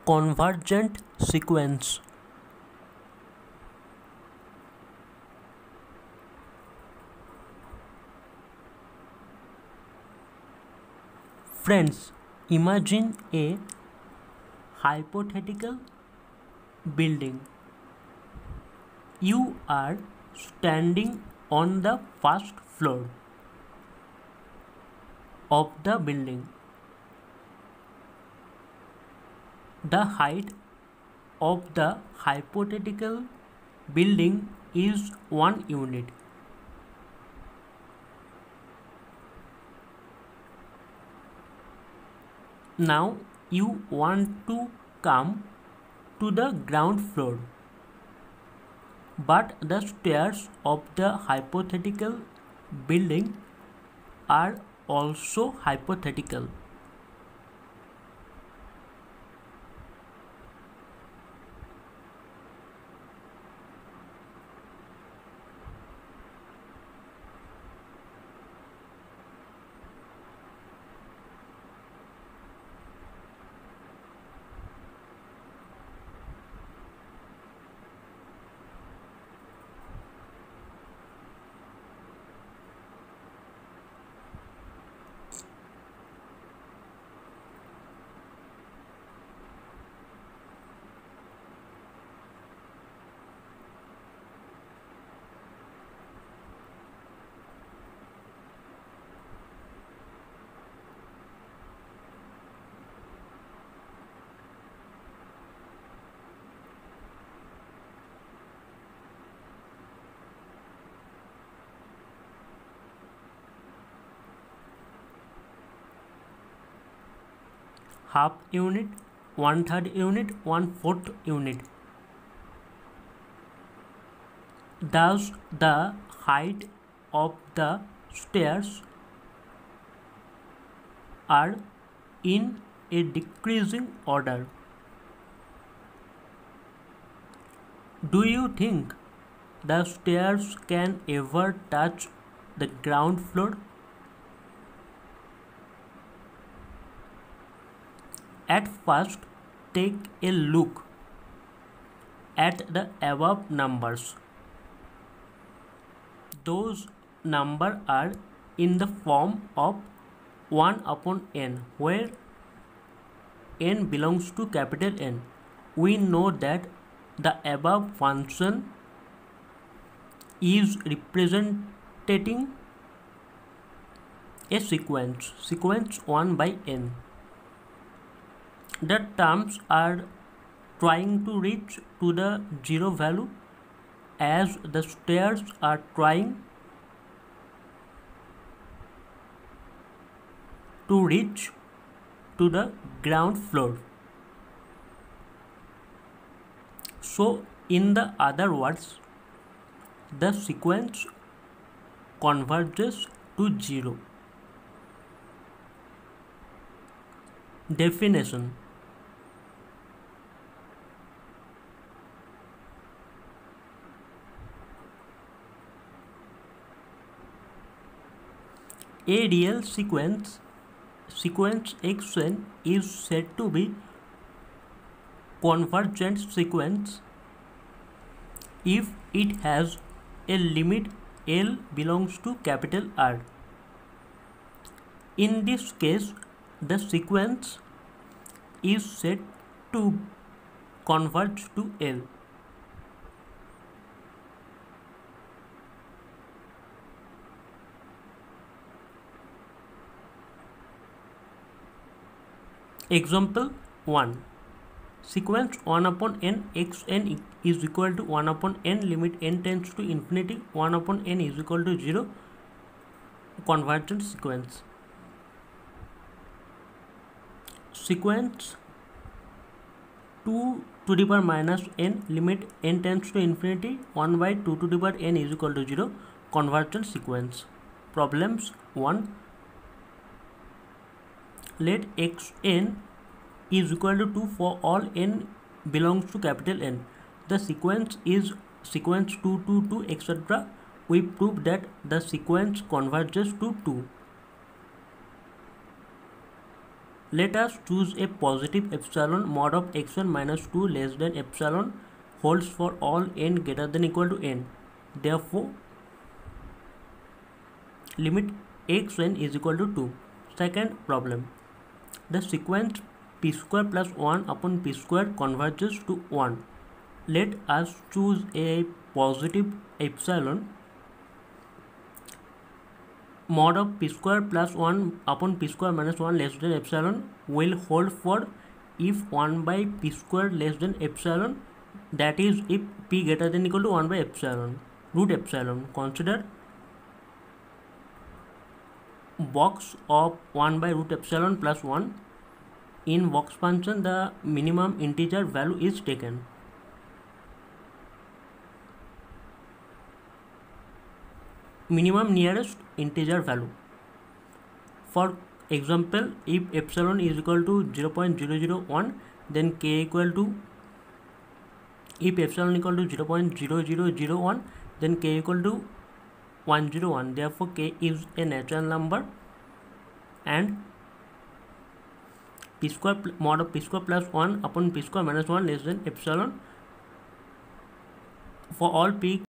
Convergent sequence. Friends, imagine a hypothetical building. You are standing on the first floor of the building. The height of the hypothetical building is 1 unit. Now you want to come to the ground floor, but the stairs of the hypothetical building are also hypothetical. Half unit, 1/3 unit, 1/4 unit. Thus, the height of the stairs are in a decreasing order. Do you think the stairs can ever touch the ground floor? At first, take a look at the above numbers. Those numbers are in the form of 1 upon n, where n belongs to capital N. We know that the above function is representing a sequence 1 by n. The terms are trying to reach to the zero value as the stairs are trying to reach to the ground floor. So, in the other words, the sequence converges to 0. Definition: a real sequence xn is said to be convergent sequence if it has a limit L belongs to capital R. In this case, the sequence is said to converge to L. Example 1. Sequence 1 upon n xn is equal to 1 upon n limit n tends to infinity 1 upon n is equal to 0. Convergent sequence. Sequence 2 to the power minus n limit n tends to infinity 1 by 2 to the power n is equal to 0. Convergent sequence. Problems 1. Let xn is equal to 2 for all n belongs to capital N. The sequence is sequence 2 to 2 etc. We prove that the sequence converges to 2. Let us choose a positive epsilon mod of x1 minus 2 less than epsilon holds for all n greater than equal to n. Therefore, limit xn is equal to 2. Second problem. The sequence p square plus 1 upon p square converges to 1. Let us choose a positive epsilon mod of p square plus 1 upon p square minus 1 less than epsilon will hold for if 1 by p square less than epsilon, that is if p greater than equal to 1 by epsilon root epsilon. Consider box of 1 by root epsilon plus 1. In box function the minimum integer value is taken. Minimum nearest integer value. For example, if epsilon is equal to 0.001, then k equal to, if epsilon equal to 0.0001, then k equal to 101. Therefore, k is a natural number, and p square mod of p square plus 1 upon p square minus 1 less than epsilon for all p